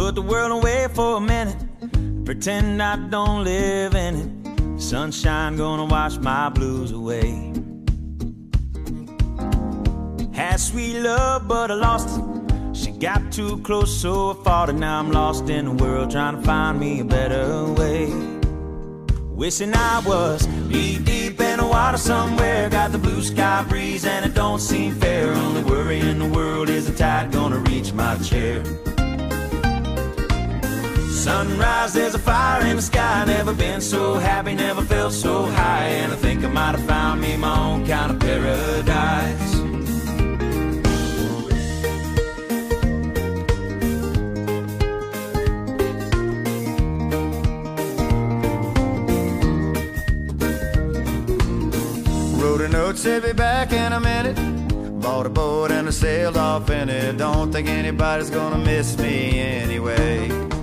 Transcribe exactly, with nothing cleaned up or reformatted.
put the world away for a minute, pretend I don't live in it. Sunshine gonna wash my blues away. Had sweet love, but I lost it. She got too close, so I fought it. Now I'm lost in the world, trying to find me a better way. Wishing I was deep, deep in the water somewhere. Got the blue sky breeze and it don't seem fair. Only worry in the world is the tide gonna reach my chair. Sunrise, there's a fire in the sky. Never been so happy, never felt so high. And I think I might have found me my own kind of paradise. Wrote a note, said be back in a minute. Bought a boat and I sailed off in it. Don't think anybody's gonna miss me anyway.